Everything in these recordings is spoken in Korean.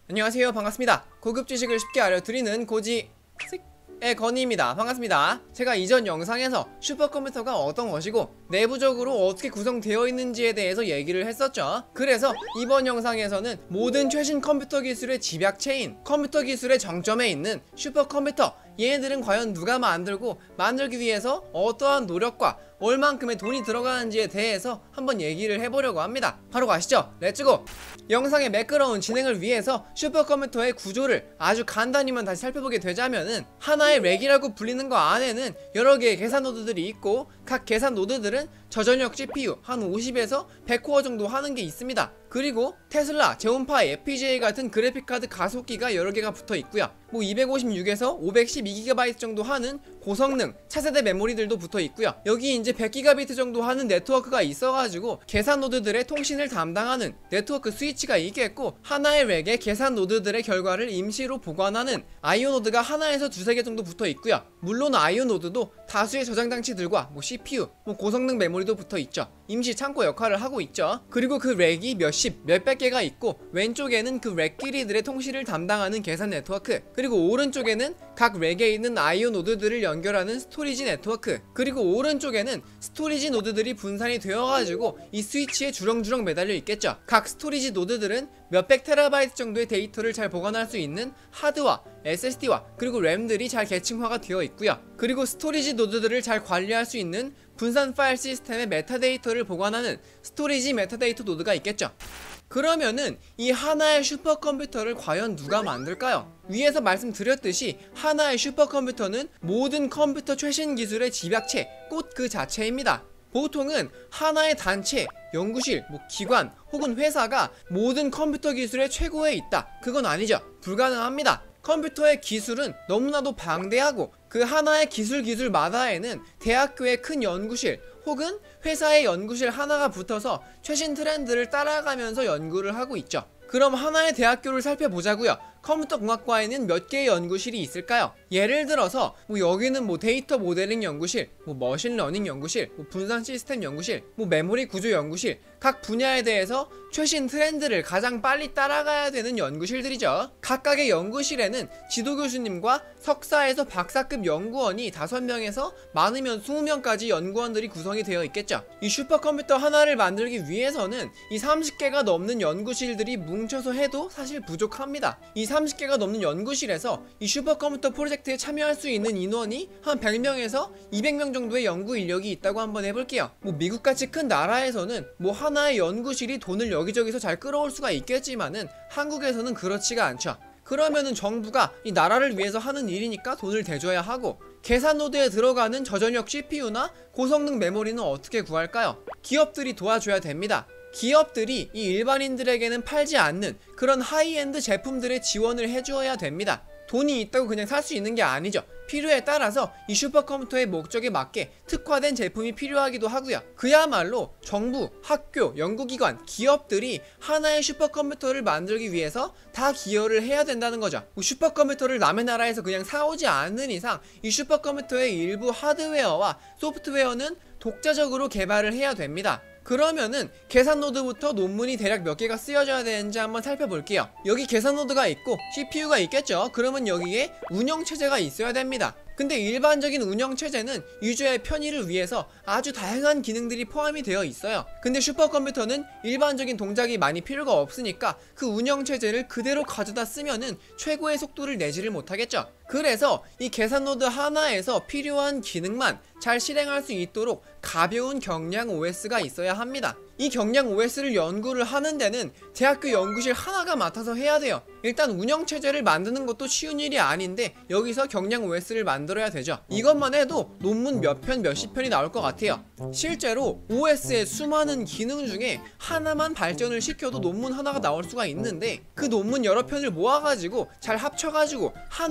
안녕하세요. 반갑습니다. 고급 지식을 쉽게 알려드리는 고지의 건희입니다. 반갑습니다. 제가 이전 영상에서 슈퍼컴퓨터가 어떤 것이고 내부적으로 어떻게 구성되어 있는지에 대해서 얘기를 했었죠. 그래서 이번 영상에서는 모든 최신 컴퓨터 기술의 집약체인 컴퓨터 기술의 정점에 있는 슈퍼컴퓨터, 얘네들은 과연 누가 만들고 만들기 위해서 어떠한 노력과 얼만큼의 돈이 들어가는지에 대해서 한번 얘기를 해보려고 합니다. 바로 가시죠. 렛츠고! 영상의 매끄러운 진행을 위해서 슈퍼컴퓨터의 구조를 아주 간단히만 다시 살펴보게 되자면은 하나의 렉이라고 불리는 거 안에는 여러 개의 계산 노드들이 있고 각 계산 노드들은 저전력 CPU 한 50에서 100코어 정도 하는 게 있습니다. 그리고 테슬라, 제온파이, FPGA 같은 그래픽카드 가속기가 여러 개가 붙어 있고요. 256에서 512GB 정도 하는 고성능 차세대 메모리들도 붙어 있고요. 여기 이제 100GB 정도 하는 네트워크가 있어가지고 계산 노드들의 통신을 담당하는 네트워크 스위치가 있겠고, 하나의 렉에 계산 노드들의 결과를 임시로 보관하는 IO 노드가 하나에서 두세 개 정도 붙어 있고요. 물론 IO 노드도 다수의 저장 장치들과 CPU, 고성능 메모리도 붙어 있죠. 임시 창고 역할을 하고 있죠. 그리고 그 렉이 몇십, 몇백 개가 있고 왼쪽에는 그 렉끼리들의 통신을 담당하는 계산 네트워크, 그리고 오른쪽에는 각 렉에 있는 IO 노드들을 연결하는 스토리지 네트워크, 그리고 오른쪽에는 스토리지 노드들이 분산이 되어가지고 이 스위치에 주렁주렁 매달려 있겠죠. 각 스토리지 노드들은 몇백 테라바이트 정도의 데이터를 잘 보관할 수 있는 하드와 SSD와 그리고 램들이 잘 계층화가 되어 있고요. 그리고 스토리지 노드들을 잘 관리할 수 있는 분산 파일 시스템의 메타데이터를 보관하는 스토리지 메타데이터 노드가 있겠죠. 그러면은 이 하나의 슈퍼컴퓨터를 과연 누가 만들까요? 위에서 말씀드렸듯이 하나의 슈퍼컴퓨터는 모든 컴퓨터 최신 기술의 집약체, 꽃 그 자체입니다. 보통은 하나의 단체, 연구실, 기관 혹은 회사가 모든 컴퓨터 기술의 최고에 있다, 그건 아니죠. 불가능합니다. 컴퓨터의 기술은 너무나도 방대하고 그 하나의 기술마다에는 대학교의 큰 연구실 혹은 회사의 연구실 하나가 붙어서 최신 트렌드를 따라가면서 연구를 하고 있죠. 그럼 하나의 대학교를 살펴보자고요. 컴퓨터 공학과에는 몇 개의 연구실이 있을까요? 예를 들어서 여기는 데이터 모델링 연구실, 머신러닝 연구실, 분산 시스템 연구실, 메모리 구조 연구실, 각 분야에 대해서 최신 트렌드를 가장 빨리 따라가야 되는 연구실들이죠. 각각의 연구실에는 지도 교수님과 석사에서 박사급 연구원이 5명에서 많으면 20명까지 연구원들이 구성이 되어 있겠죠. 이 슈퍼컴퓨터 하나를 만들기 위해서는 이 30개가 넘는 연구실들이 뭉쳐서 해도 사실 부족합니다. 이 30개가 넘는 연구실에서 이 슈퍼컴퓨터 프로젝트에 참여할 수 있는 인원이 한 100명에서 200명 정도의 연구 인력이 있다고 한번 해볼게요. 미국같이 큰 나라에서는 하나의 연구실이 돈을 여기저기서 잘 끌어올 수가 있겠지만은 한국에서는 그렇지가 않죠. 그러면은 정부가 이 나라를 위해서 하는 일이니까 돈을 대줘야 하고, 계산 노드에 들어가는 저전력 CPU나 고성능 메모리는 어떻게 구할까요? 기업들이 도와줘야 됩니다. 기업들이 이 일반인들에게는 팔지 않는 그런 하이엔드 제품들의 지원을 해주어야 됩니다. 돈이 있다고 그냥 살 수 있는 게 아니죠. 필요에 따라서 이 슈퍼컴퓨터의 목적에 맞게 특화된 제품이 필요하기도 하고요. 그야말로 정부, 학교, 연구기관, 기업들이 하나의 슈퍼컴퓨터를 만들기 위해서 다 기여를 해야 된다는 거죠. 슈퍼컴퓨터를 남의 나라에서 그냥 사오지 않는 이상 이 슈퍼컴퓨터의 일부 하드웨어와 소프트웨어는 독자적으로 개발을 해야 됩니다. 그러면은 계산 노드부터 논문이 대략 몇 개가 쓰여져야 되는지 한번 살펴볼게요. 여기 계산 노드가 있고 CPU가 있겠죠. 그러면 여기에 운영체제가 있어야 됩니다. 근데 일반적인 운영체제는 유저의 편의를 위해서 아주 다양한 기능들이 포함이 되어 있어요. 근데 슈퍼컴퓨터는 일반적인 동작이 많이 필요가 없으니까 그 운영체제를 그대로 가져다 쓰면은 최고의 속도를 내지를 못하겠죠. 그래서 이 계산 노드 하나에서 필요한 기능만 잘 실행할 수 있도록 가벼운 경량 OS가 있어야 합니다. 이 경량 OS를 연구를 하는 데는 대학교 연구실 하나가 맡아서 해야 돼요. 일단 운영체제를 만드는 것도 쉬운 일이 아닌데 여기서 경량 OS를 만들어야 되죠. 이것만 해도 논문 몇 편, 몇십 편이 나올 것 같아요. 실제로 OS의 수많은 기능 중에 하나만 발전을 시켜도 논문 하나가 나올 수가 있는데, 그 논문 여러 편을 모아가지고 잘 합쳐가지고 하나의 잘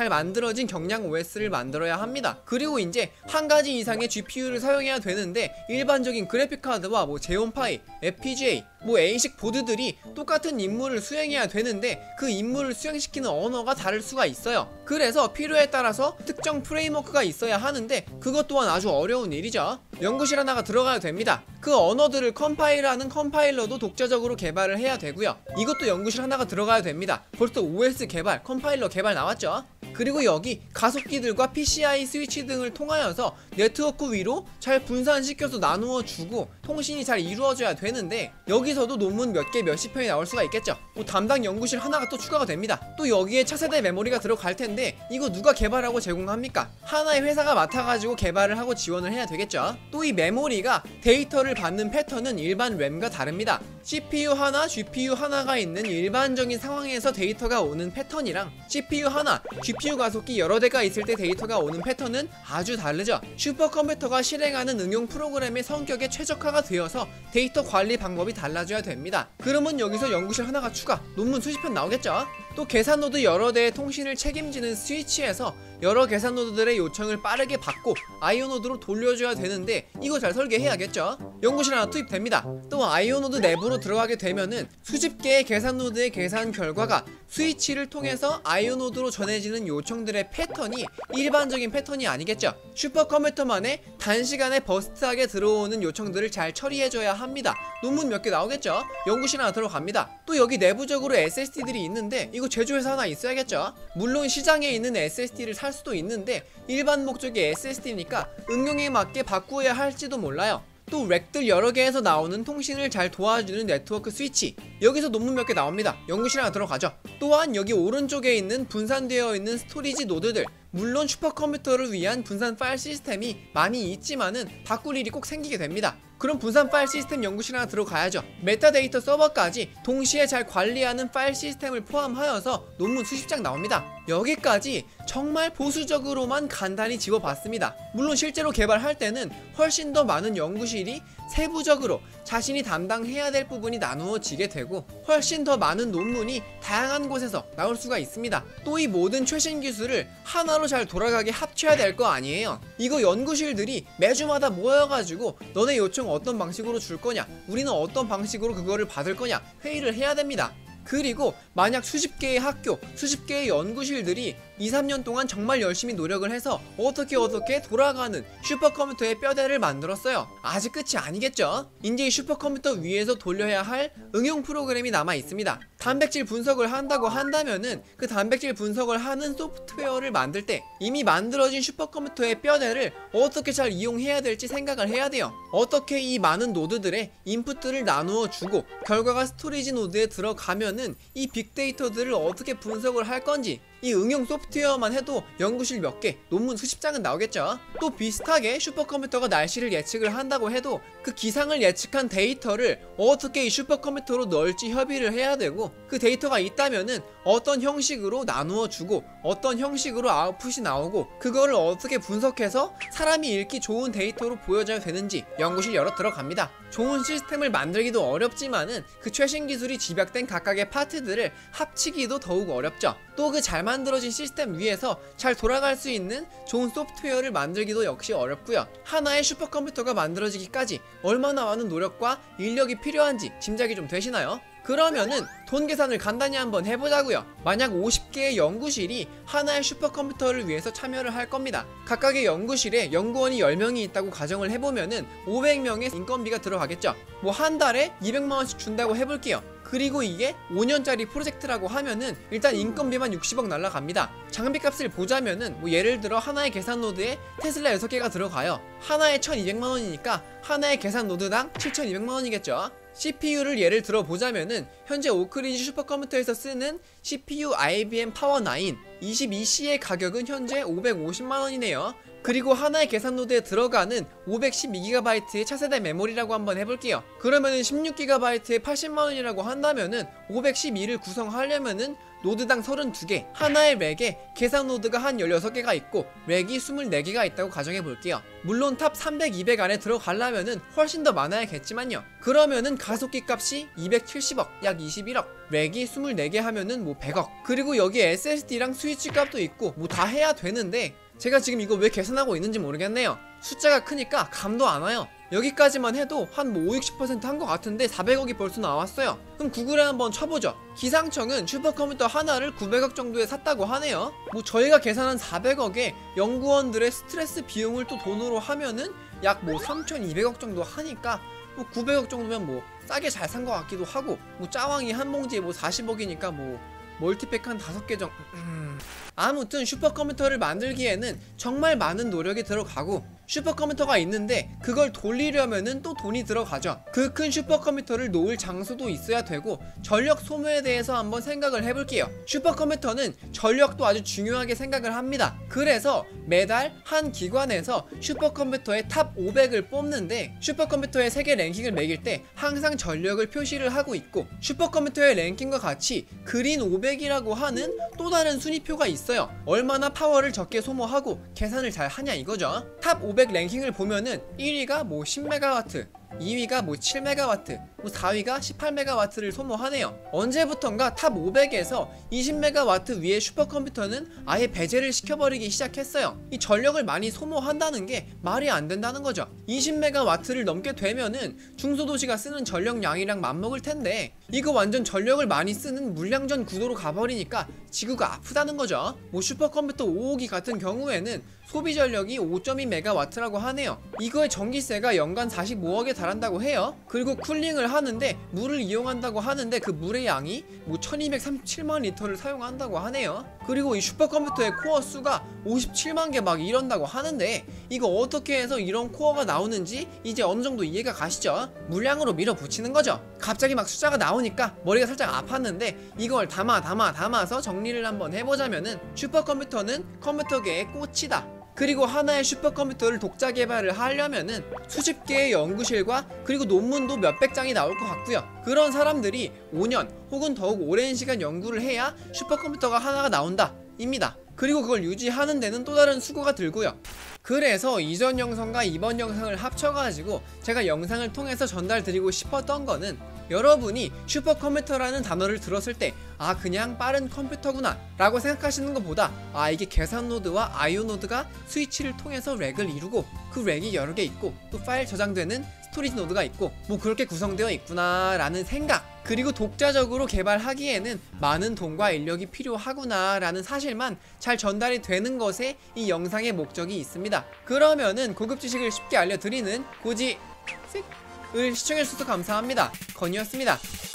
잘 만들어진 경량 OS를 만들어야 합니다. 그리고 이제 한 가지 이상의 GPU를 사용해야 되는데 일반적인 그래픽카드와 뭐 제온파이, FPGA, 뭐 A식 보드들이 똑같은 임무를 수행해야 되는데 그 임무를 수행시키는 언어가 다를 수가 있어요. 그래서 필요에 따라서 특정 프레임워크가 있어야 하는데 그것 또한 아주 어려운 일이죠. 연구실 하나가 들어가야 됩니다. 그 언어들을 컴파일하는 컴파일러도 독자적으로 개발을 해야 되고요. 이것도 연구실 하나가 들어가야 됩니다. 벌써 OS 개발, 컴파일러 개발 나왔죠. 그리고 여기 가속기들과 PCI 스위치 등을 통하여서 네트워크 위로 잘 분산시켜서 나누어 주고 통신이 잘 이루어져야 되는데 여기서도 논문 몇 개 몇십 편이 나올 수가 있겠죠. 뭐 담당 연구실 하나가 또 추가가 됩니다. 또 여기에 차세대 메모리가 들어갈 텐데 이거 누가 개발하고 제공합니까? 하나의 회사가 맡아가지고 개발을 하고 지원을 해야 되겠죠. 또 이 메모리가 데이터를 받는 패턴은 일반 램과 다릅니다. CPU 하나, GPU 하나가 있는 일반적인 상황에서 데이터가 오는 패턴이랑 CPU 하나, GPU 가속기 여러 대가 있을 때 데이터가 오는 패턴은 아주 다르죠. 슈퍼컴퓨터가 실행하는 응용 프로그램의 성격에 최적화가 되어서 데이터 관리 방법이 달라져야 됩니다. 그러면 여기서 연구실 하나가 추가, 논문 수십 편 나오겠죠. 또 계산 노드 여러 대의 통신을 책임지는 스위치에서 여러 계산 노드들의 요청을 빠르게 받고 IO 노드로 돌려줘야 되는데 이거 잘 설계해야겠죠. 연구실 하나 투입됩니다. 또 IO 노드 내부로 들어가게 되면은 수십 개의 계산 노드의 계산 결과가 스위치를 통해서 IO 노드로 전해지는 요청들의 패턴이 일반적인 패턴이 아니겠죠. 슈퍼컴퓨터만의 단시간에 버스트하게 들어오는 요청들을 잘 처리해줘야 합니다. 논문 몇 개 나오겠죠. 연구실 하나 들어갑니다. 또 여기 내부적으로 SSD들이 있는데 이거 제조회사 하나 있어야겠죠. 물론 시장에 있는 SSD를 살 수도 있는데 일반 목적의 SSD니까 응용에 맞게 바꾸어야 할지도 몰라요. 또 렉들 여러 개에서 나오는 통신을 잘 도와주는 네트워크 스위치, 여기서 논문 몇 개 나옵니다. 연구실 하나 들어가죠. 또한 여기 오른쪽에 있는 분산되어 있는 스토리지 노드들, 물론 슈퍼컴퓨터를 위한 분산 파일 시스템이 많이 있지만은 바꿀 일이 꼭 생기게 됩니다. 그럼 분산 파일 시스템 연구실 하나 들어가야죠. 메타데이터 서버까지 동시에 잘 관리하는 파일 시스템을 포함하여서 논문 수십 장 나옵니다. 여기까지 정말 보수적으로만 간단히 집어봤습니다. 물론 실제로 개발할 때는 훨씬 더 많은 연구실이 세부적으로 자신이 담당해야 될 부분이 나누어지게 되고 훨씬 더 많은 논문이 다양한 곳에서 나올 수가 있습니다. 또 이 모든 최신 기술을 하나로 잘 돌아가게 합쳐야 될 거 아니에요. 이거 연구실들이 매주마다 모여가지고 너네 요청 어떤 방식으로 줄 거냐, 우리는 어떤 방식으로 그거를 받을 거냐 회의를 해야 됩니다. 그리고 만약 수십 개의 학교, 수십 개의 연구실들이 2-3년 동안 정말 열심히 노력을 해서 어떻게 돌아가는 슈퍼컴퓨터의 뼈대를 만들었어요. 아직 끝이 아니겠죠? 이제 이 슈퍼컴퓨터 위에서 돌려야 할 응용 프로그램이 남아 있습니다. 단백질 분석을 한다고 한다면은 그 단백질 분석을 하는 소프트웨어를 만들 때 이미 만들어진 슈퍼컴퓨터의 뼈대를 어떻게 잘 이용해야 될지 생각을 해야 돼요. 어떻게 이 많은 노드들의 인풋들을 나누어 주고 결과가 스토리지 노드에 들어가면은 이 빅데이터들을 어떻게 분석을 할 건지, 이 응용 소프트웨어만 해도 연구실 몇 개, 논문 수십 장은 나오겠죠. 또 비슷하게 슈퍼컴퓨터가 날씨를 예측을 한다고 해도 그 기상을 예측한 데이터를 어떻게 이 슈퍼컴퓨터로 넣을지 협의를 해야 되고, 그 데이터가 있다면은 어떤 형식으로 나누어 주고 어떤 형식으로 아웃풋이 나오고 그거를 어떻게 분석해서 사람이 읽기 좋은 데이터로 보여줘야 되는지 연구실 열어 들어갑니다. 좋은 시스템을 만들기도 어렵지만은 그 최신 기술이 집약된 각각의 파트들을 합치기도 더욱 어렵죠. 또 그 잘 만들어진 시스템 위에서 잘 돌아갈 수 있는 좋은 소프트웨어를 만들기도 역시 어렵고요. 하나의 슈퍼컴퓨터가 만들어지기까지 얼마나 많은 노력과 인력이 필요한지 짐작이 좀 되시나요? 그러면은 돈 계산을 간단히 한번 해보자고요. 만약 50개의 연구실이 하나의 슈퍼컴퓨터를 위해서 참여를 할 겁니다. 각각의 연구실에 연구원이 10명이 있다고 가정을 해보면은 500명의 인건비가 들어가겠죠. 뭐 한 달에 200만원씩 준다고 해볼게요. 그리고 이게 5년짜리 프로젝트라고 하면은 일단 인건비만 60억 날라갑니다. 장비값을 보자면은 뭐 예를 들어 하나의 계산 노드에 테슬라 6개가 들어가요. 하나에 1200만원이니까 하나의 계산 노드당 7200만원이겠죠. CPU를 예를 들어 보자면은 현재 오크리지 슈퍼컴퓨터에서 쓰는 CPU IBM 파워9 22C의 가격은 현재 550만원이네요. 그리고 하나의 계산 노드에 들어가는 512GB의 차세대 메모리라고 한번 해볼게요. 그러면은 16GB에 80만원이라고 한다면은 512를 구성하려면은 노드당 32개, 하나의 렉에 계산 노드가 한 16개가 있고 렉이 24개가 있다고 가정해볼게요. 물론 탑 300, 200 안에 들어가려면은 훨씬 더 많아야겠지만요. 그러면은 가속기 값이 270억, 약 21억, 렉이 24개 하면은 뭐 100억. 그리고 여기 SSD랑 스위치 스위치 값도 있고 뭐 다 해야 되는데 제가 지금 이거 왜 계산하고 있는지 모르겠네요. 숫자가 크니까 감도 안 와요. 여기까지만 해도 한 뭐 50-60% 한 것 같은데 400억이 벌써 나왔어요. 그럼 구글에 한번 쳐보죠. 기상청은 슈퍼컴퓨터 하나를 900억 정도에 샀다고 하네요. 뭐 저희가 계산한 400억에 연구원들의 스트레스 비용을 또 돈으로 하면은 약 뭐 3200억 정도 하니까 뭐 900억 정도면 뭐 싸게 잘 산 것 같기도 하고, 뭐 짜왕이 한 봉지에 뭐 40억이니까 뭐 멀티팩 한 5개 정도. 아무튼 슈퍼컴퓨터를 만들기에는 정말 많은 노력이 들어가고, 슈퍼컴퓨터가 있는데 그걸 돌리려면은 또 돈이 들어가죠. 그 큰 슈퍼컴퓨터를 놓을 장소도 있어야 되고, 전력 소모에 대해서 한번 생각을 해볼게요. 슈퍼컴퓨터는 전력도 아주 중요하게 생각을 합니다. 그래서 매달 한 기관에서 슈퍼컴퓨터의 탑 500을 뽑는데, 슈퍼컴퓨터의 세계 랭킹을 매길 때 항상 전력을 표시를 하고 있고, 슈퍼컴퓨터의 랭킹과 같이 그린 500이라고 하는 또 다른 순위표가 있어요. 얼마나 파워를 적게 소모하고 계산을 잘 하냐 이거죠. 탑 500 랭킹을 보면은 1위가 뭐 10메가와트, 2위가 뭐 7메가와트, 뭐 4위가 18메가와트를 소모하네요. 언제부턴가 탑 500에서 20메가와트 위의 슈퍼컴퓨터는 아예 배제를 시켜버리기 시작했어요. 이 전력을 많이 소모한다는 게 말이 안 된다는 거죠. 20메가와트를 넘게 되면은 중소도시가 쓰는 전력량이랑 맞먹을 텐데, 이거 완전 전력을 많이 쓰는 물량전 구도로 가버리니까 지구가 아프다는 거죠. 뭐 슈퍼컴퓨터 5호기 같은 경우에는 소비 전력이 5.2메가와트라고 하네요. 이거의 전기세가 연간 45억에 달한다고 해요. 그리고 쿨링을 하는데 물을 이용한다고 하는데 그 물의 양이 뭐 1237만 리터를 사용한다고 하네요. 그리고 이 슈퍼컴퓨터의 코어 수가 57만 개 막 이런다고 하는데, 이거 어떻게 해서 이런 코어가 나오는지 이제 어느 정도 이해가 가시죠? 물량으로 밀어붙이는 거죠. 갑자기 막 숫자가 나오니까 머리가 살짝 아팠는데, 이걸 담아서 정리를 한번 해보자면은, 슈퍼컴퓨터는 컴퓨터계의 꽃이다. 그리고 하나의 슈퍼컴퓨터를 독자 개발을 하려면은 수십 개의 연구실과 그리고 논문도 몇백 장이 나올 것 같고요. 그런 사람들이 5년 혹은 더욱 오랜 시간 연구를 해야 슈퍼컴퓨터가 하나가 나온다 입니다. 그리고 그걸 유지하는 데는 또 다른 수고가 들고요. 그래서 이전 영상과 이번 영상을 합쳐가지고 제가 영상을 통해서 전달드리고 싶었던 거는, 여러분이 슈퍼컴퓨터라는 단어를 들었을 때 아, 그냥 빠른 컴퓨터구나 라고 생각하시는 것보다, 아, 이게 계산 노드와 IO 노드가 스위치를 통해서 렉을 이루고 그 렉이 여러 개 있고 또 파일 저장되는 스토리지 노드가 있고 뭐 그렇게 구성되어 있구나 라는 생각, 그리고 독자적으로 개발하기에는 많은 돈과 인력이 필요하구나 라는 사실만 잘 전달이 되는 것에 이 영상의 목적이 있습니다. 그러면은 고급 지식을 쉽게 알려드리는 고지식을 시청해주셔서 감사합니다. 건이었습니다.